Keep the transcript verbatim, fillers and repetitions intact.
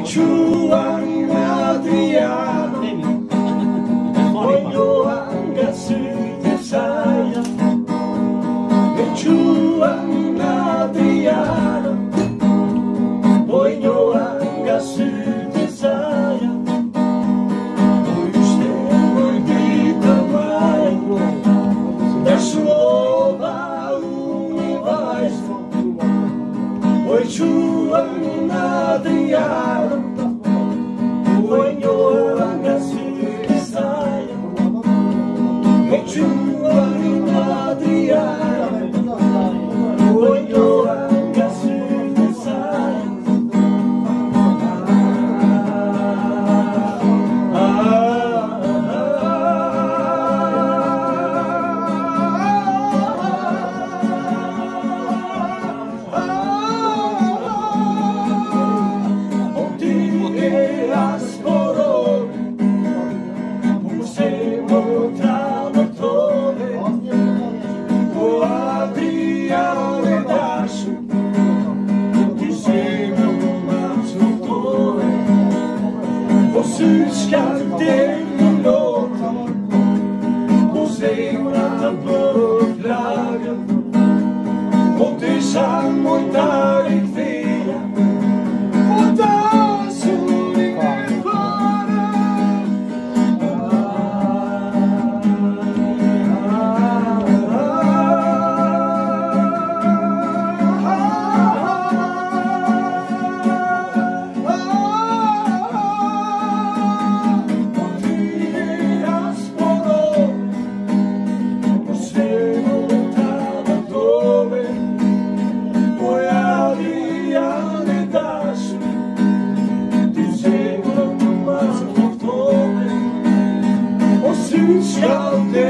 čuvam Adriana, voglio anche sentire saia. Mi čuvam Adriana, voglio anche sentire saia. Už nemoj biti bajno, da slova umivajstvo. Oj, čuvam Adriana, voglio anche sentire saia. Mi čuvam Adriana, voglio anche sentire saia. Syskar den låten och segrat på flaggen och tillsammans där i kvea och dansen ligger bara. Shout